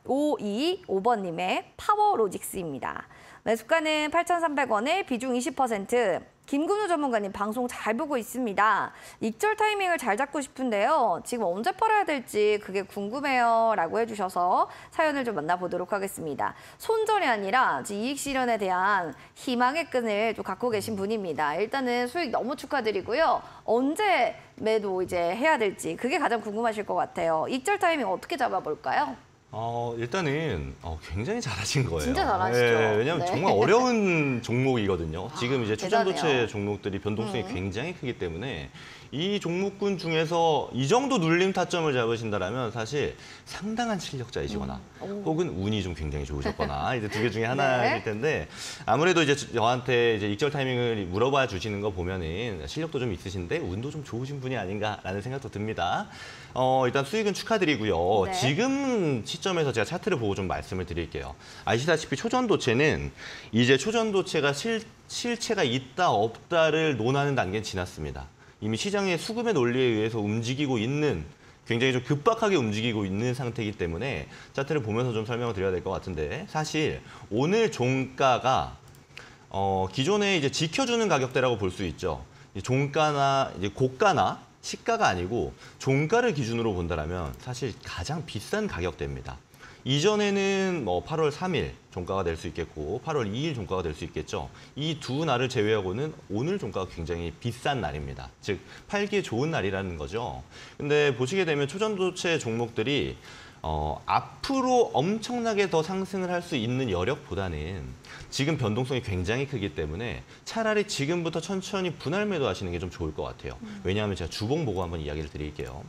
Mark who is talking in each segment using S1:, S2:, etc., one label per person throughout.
S1: 5255번님의 파워로직스입니다. 매수가는 8,300원에 비중 20%. 김근우 전문가님 방송 잘 보고 있습니다. 익절 타이밍을 잘 잡고 싶은데요. 지금 언제 팔아야 될지 그게 궁금해요. 라고 해주셔서 사연을 좀 만나보도록 하겠습니다. 손절이 아니라 이익 실현에 대한 희망의 끈을 좀 갖고 계신 분입니다. 일단은 수익 너무 축하드리고요. 언제 매도 이제 해야 될지 그게 가장 궁금하실 것 같아요. 익절 타이밍 어떻게 잡아볼까요?
S2: 일단은 굉장히 잘하신 거예요.
S1: 진짜 잘하시죠.
S2: 네, 왜냐하면
S1: 네.
S2: 정말 어려운 종목이거든요. 지금 이제
S1: 대단해요.
S2: 초전도체 종목들이 변동성이 굉장히 크기 때문에 이 종목군 중에서 이 정도 눌림 타점을 잡으신다면 사실 상당한 실력자이시거나 혹은 운이 좀 굉장히 좋으셨거나 이제 두 개 중에 하나일
S1: 네.
S2: 텐데 아무래도 이제 저한테 이제 익절 타이밍을 물어봐 주시는 거 보면은 실력도 좀 있으신데 운도 좀 좋으신 분이 아닌가라는 생각도 듭니다. 일단 수익은 축하드리고요.
S1: 네.
S2: 지금 시점에서 제가 차트를 보고 좀 말씀을 드릴게요. 아시다시피 초전도체는 이제 초전도체가 실체가 있다 없다를 논하는 단계는 지났습니다. 이미 시장의 수급의 논리에 의해서 움직이고 있는 굉장히 좀 급박하게 움직이고 있는 상태이기 때문에 차트를 보면서 좀 설명을 드려야 될 것 같은데 사실 오늘 종가가 기존에 이제 지켜주는 가격대라고 볼 수 있죠. 종가나 이제 고가나 시가가 아니고 종가를 기준으로 본다면 사실 가장 비싼 가격대입니다. 이전에는 8월 3일 종가가 될 수 있겠고 8월 2일 종가가 될 수 있겠죠. 이 두 날을 제외하고는 오늘 종가가 굉장히 비싼 날입니다. 즉 팔기에 좋은 날이라는 거죠. 근데 보시게 되면 초전도체 종목들이 앞으로 엄청나게 더 상승을 할 수 있는 여력보다는 지금 변동성이 굉장히 크기 때문에 차라리 지금부터 천천히 분할 매도하시는 게 좀 좋을 것 같아요. 왜냐하면 제가 주봉 보고 한번 이야기를 드릴게요.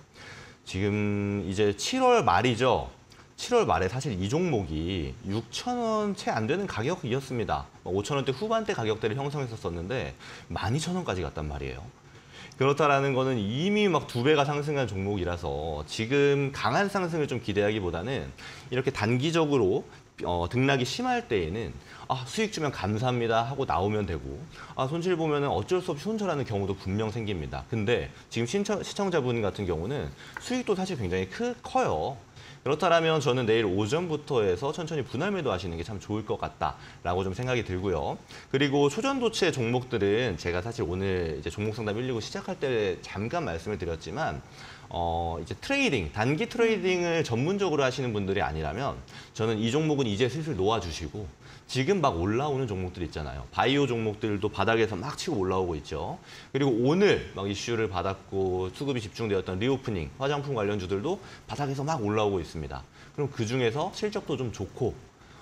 S2: 지금 이제 7월 말이죠. 7월 말에 사실 이 종목이 6,000원 채 안 되는 가격이었습니다. 5,000원대 후반대 가격대를 형성했었는데 12,000원까지 갔단 말이에요. 그렇다라는 거는 이미 막 2배가 상승한 종목이라서 지금 강한 상승을 좀 기대하기보다는 이렇게 단기적으로 등락이 심할 때에는 수익 주면 감사합니다 하고 나오면 되고 손실 보면 어쩔 수 없이 손절하는 경우도 분명 생깁니다. 근데 지금 시청자분 같은 경우는 수익도 사실 굉장히 커요. 그렇다면 저는 내일 오전부터 해서 천천히 분할 매도하시는 게 참 좋을 것 같다라고 좀 생각이 들고요. 그리고 초전도체 종목들은 제가 사실 오늘 이제 종목 상담 119 시작할 때 잠깐 말씀을 드렸지만 이제 트레이딩, 단기 트레이딩을 전문적으로 하시는 분들이 아니라면 저는 이 종목은 이제 슬슬 놓아주시고 지금 막 올라오는 종목들 있잖아요. 바이오 종목들도 바닥에서 막 치고 올라오고 있죠. 그리고 오늘 막 이슈를 받았고 수급이 집중되었던 리오프닝, 화장품 관련주들도 바닥에서 막 올라오고 있습니다. 그럼 그중에서 실적도 좀 좋고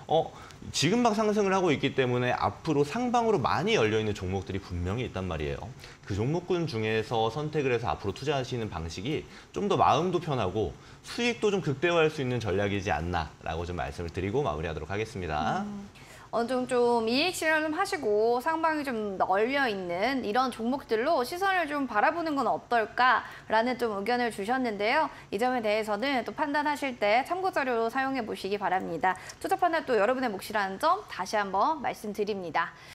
S2: 지금 막 상승을 하고 있기 때문에 앞으로 상방으로 많이 열려있는 종목들이 분명히 있단 말이에요. 그 종목군 중에서 선택을 해서 앞으로 투자하시는 방식이 좀 더 마음도 편하고 수익도 좀 극대화할 수 있는 전략이지 않나라고 좀 말씀을 드리고 마무리하도록 하겠습니다.
S1: 어느 정도 좀 이익 실현 좀 하시고 상방이 좀 널려 있는 이런 종목들로 시선을 좀 바라보는 건 어떨까라는 좀 의견을 주셨는데요. 이 점에 대해서는 또 판단하실 때 참고 자료로 사용해 보시기 바랍니다. 투자 판단 또 여러분의 몫이라는 점 다시 한번 말씀드립니다.